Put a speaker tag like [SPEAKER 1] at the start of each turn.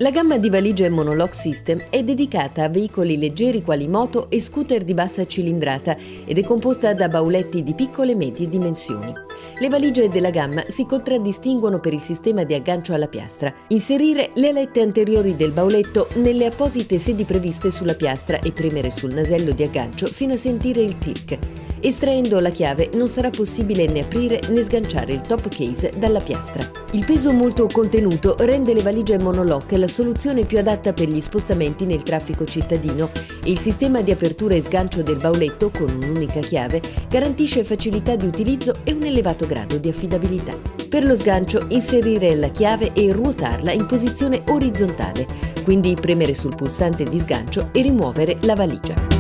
[SPEAKER 1] La gamma di valigie Monolock System è dedicata a veicoli leggeri quali moto e scooter di bassa cilindrata ed è composta da bauletti di piccole e medie dimensioni. Le valigie della gamma si contraddistinguono per il sistema di aggancio alla piastra. Inserire le alette anteriori del bauletto nelle apposite sedi previste sulla piastra e premere sul nasello di aggancio fino a sentire il click. Estraendo la chiave non sarà possibile né aprire né sganciare il top case dalla piastra. Il peso molto contenuto rende le valigie Monolock la soluzione più adatta per gli spostamenti nel traffico cittadino e il sistema di apertura e sgancio del bauletto con un'unica chiave garantisce facilità di utilizzo e un elevato grado di affidabilità. Per lo sgancio inserire la chiave e ruotarla in posizione orizzontale, quindi premere sul pulsante di sgancio e rimuovere la valigia.